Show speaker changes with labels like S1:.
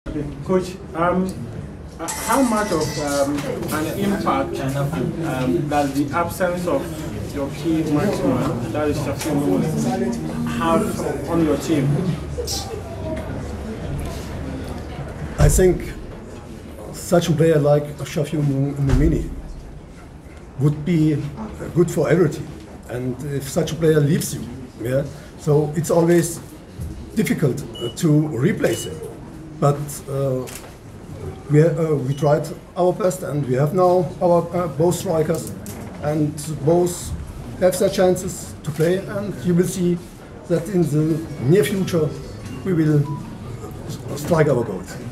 S1: Coach, how much of an impact does the absence of your key marksman, that is Shafiu Mumuni, have on your team?
S2: I think such a player like Shafiu Mumuni would be good for every team. And if such a player leaves you, yeah, so it's always difficult to replace him. But we tried our best, and we have now our both strikers, and both have their chances to play. And you will see that in the near future we will strike our goals.